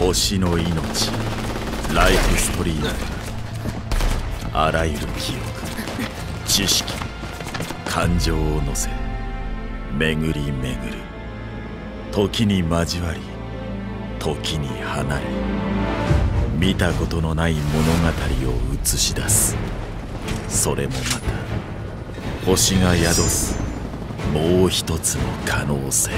星の命、ライフストリーム。あらゆる記憶、知識、感情を乗せ巡り巡る。時に交わり、時に離れ、見たことのない物語を映し出す。それもまた星が宿すもう一つの可能性。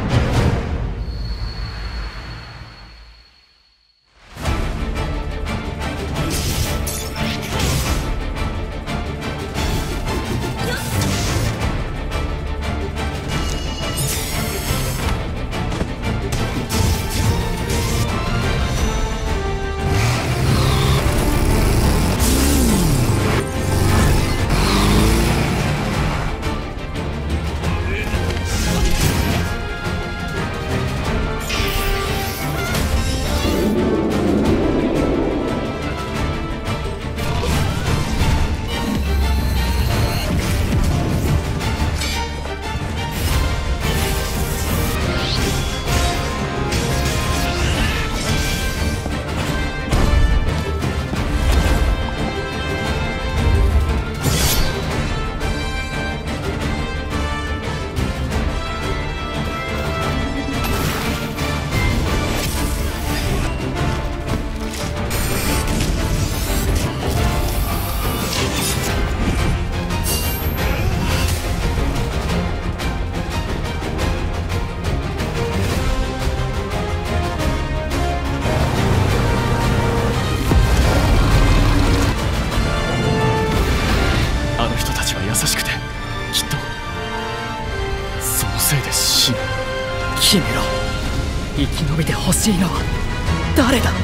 優しくてきっとそのせいで死ぬ。 決めろ。生き延びてほしいのは誰だ。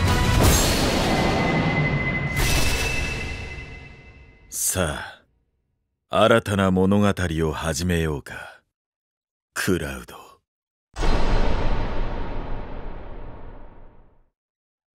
さあ、新たな物語を始めようか、クラウド。